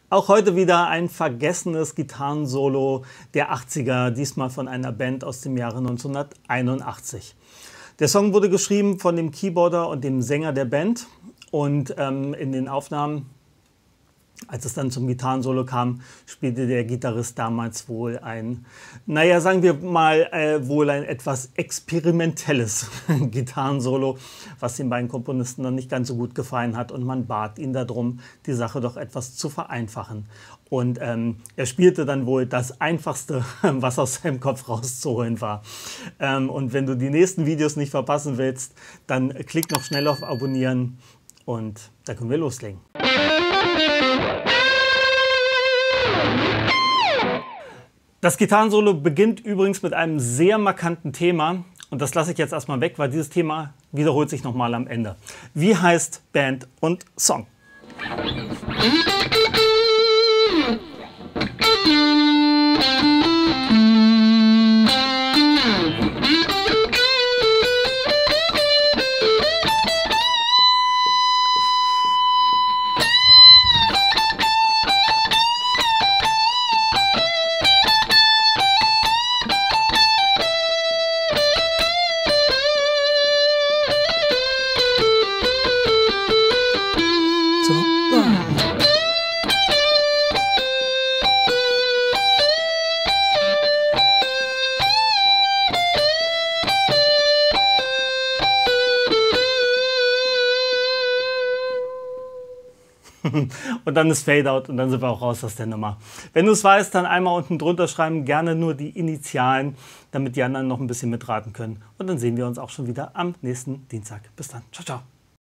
Auch heute wieder ein vergessenes Gitarrensolo der 80er, diesmal von einer Band aus dem Jahre 1981. Der Song wurde geschrieben von dem Keyboarder und dem Sänger der Band und in den Aufnahmen, als es dann zum Gitarrensolo kam, spielte der Gitarrist damals wohl ein, naja, sagen wir mal, wohl ein etwas experimentelles Gitarrensolo, was den beiden Komponisten dann nicht ganz so gut gefallen hat, und man bat ihn darum, die Sache doch etwas zu vereinfachen. Und er spielte dann wohl das Einfachste, was aus seinem Kopf rauszuholen war. Und wenn du die nächsten Videos nicht verpassen willst, dann klick noch schnell auf Abonnieren und da können wir loslegen. Das Gitarrensolo beginnt übrigens mit einem sehr markanten Thema und das lasse ich jetzt erstmal weg, weil dieses Thema wiederholt sich nochmal am Ende. Wie heißt Band und Song? Und dann ist Fade-Out und dann sind wir auch raus aus der Nummer. Wenn du es weißt, dann einmal unten drunter schreiben, gerne nur die Initialen, damit die anderen noch ein bisschen mitraten können. Und dann sehen wir uns auch schon wieder am nächsten Dienstag. Bis dann. Ciao, ciao.